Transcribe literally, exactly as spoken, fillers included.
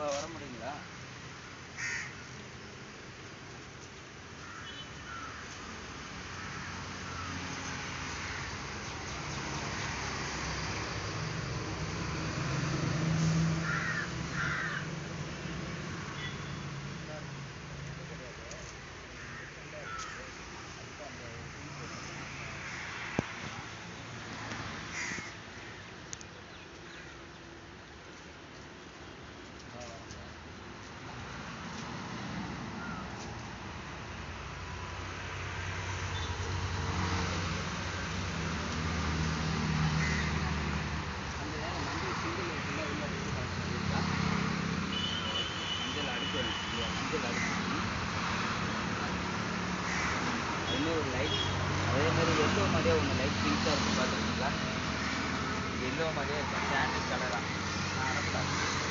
வர முடியுங்களா? இன்னொரு லைட் அதே மாதிரி எல்லோ மாதிரியே ஒன்று லைட் பிங்காக இருக்குது பார்த்துருக்கீங்களா? எல்லோ மாதிரியே இருக்கும் சாண்டில் கலராக.